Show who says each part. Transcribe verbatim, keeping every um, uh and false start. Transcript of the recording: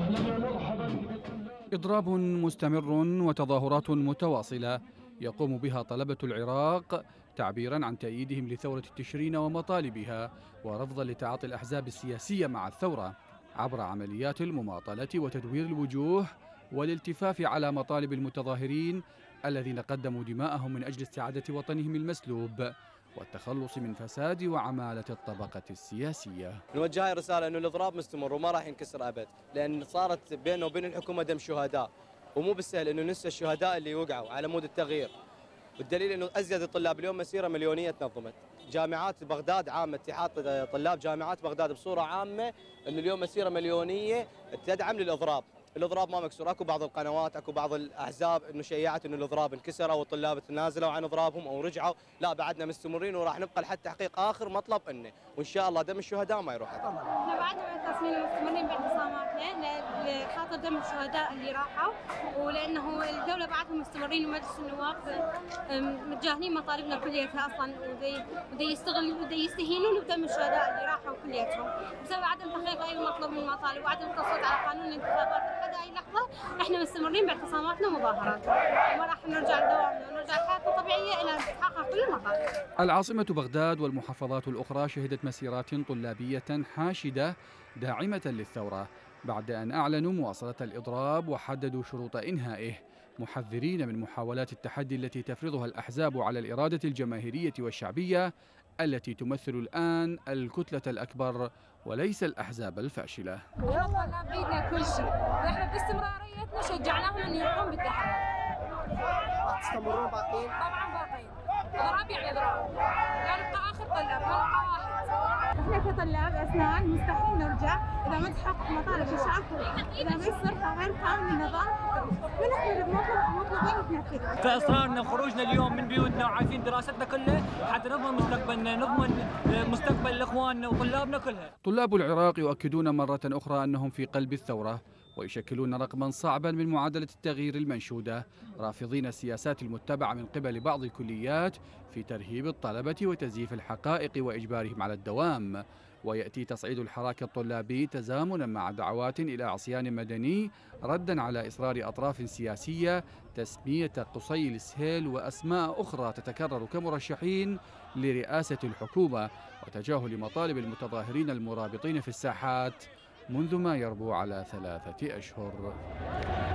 Speaker 1: إضراب مستمر وتظاهرات متواصلة يقوم بها طلبة العراق تعبيرا عن تأييدهم لثورة التشرين ومطالبها، ورفضا لتعاطي الأحزاب السياسية مع الثورة عبر عمليات المماطلة وتدوير الوجوه والالتفاف على مطالب المتظاهرين الذين قدموا دماءهم من أجل استعادة وطنهم المسلوب والتخلص من فساد وعمالة الطبقة السياسية.
Speaker 2: نوجه رسالة أنه الإضراب مستمر وما راح ينكسر أبد، لأن صارت بينه وبين الحكومة دم شهداء، ومو بالسهل أنه ننسى الشهداء اللي وقعوا على مود التغيير. والدليل أنه أزيد الطلاب اليوم مسيرة مليونية تنظمت. جامعات بغداد عامة، اتحاد طلاب جامعات بغداد بصورة عامة، أنه اليوم مسيرة مليونية تدعم للإضراب. الإضراب ما مكسور، اكو بعض القنوات اكو بعض الاحزاب انه شيعت انه الإضراب انكسر او الطلاب تنازلوا عن إضرابهم او رجعوا، لا بعدنا مستمرين وراح نبقى لحد تحقيق اخر مطلب انه، وان شاء الله دم الشهداء ما يروح هذا.
Speaker 3: احنا بعدنا بالتصميم مستمرين باعتصاماتنا لخاطر دم الشهداء اللي راحوا، ولانه الدوله بعدهم مستمرين ومجلس النواب متجاهلين مطالبنا كليتها اصلا، ودي يستغلوا ودي يستهينون بدم الشهداء اللي راحوا كليتهم بسبب عدم تحقيق اي مطلب من المطالب وعدم التصويت على قانون الانتخابات. لحد اي لحظه احنا مستمرين باعتصاماتنا ومظاهرات، وما راح نرجع لدوامنا ونرجع لحياتنا الطبيعيه الى ان تتحقق كل المطالب.
Speaker 1: العاصمه بغداد والمحافظات الاخرى شهدت مسيرات طلابيه حاشده داعمه للثوره بعد ان اعلنوا مواصله الاضراب وحددوا شروط انهائه، محذرين من محاولات التحدي التي تفرضها الاحزاب على الاراده الجماهيريه والشعبيه التي تمثل الآن الكتلة الأكبر وليس الأحزاب الفاشلة.
Speaker 4: والله بإيدنا كل شيء، نحن باستمراريتنا شجعناهم أن يقوموا بالتحرك.
Speaker 2: راح تستمرون باقيين؟
Speaker 4: طبعا باقيين. إضراب يعني إضراب. لا نبقى آخر طلاب، ما نبقى واحد.
Speaker 3: احنا كطلاب أسنان مستحيل نرجع إذا ما تحقق مطالب الشعب، إذا ما يصير غير قانون النظام ونحن مطلوبين ننفذه.
Speaker 5: فإصرارنا وخروجنا اليوم من بيوتنا وعايزين دراستنا كلها حتى نضمن مستقبلنا، نضمن مستقبل إخواننا وطلابنا كلها.
Speaker 1: طلاب العراق يؤكدون مرة أخرى أنهم في قلب الثورة ويشكلون رقما صعبا من معادلة التغيير المنشودة، رافضين السياسات المتبعة من قبل بعض الكليات في ترهيب الطلبة وتزييف الحقائق وإجبارهم على الدوام. ويأتي تصعيد الحراك الطلابي تزامنا مع دعوات إلى عصيان مدني ردا على إصرار أطراف سياسية تسمية قصي السهيل وأسماء أخرى تتكرر كمرشحين لرئاسة الحكومة، وتجاهل مطالب المتظاهرين المرابطين في الساحات منذ ما يربو على ثلاثة أشهر.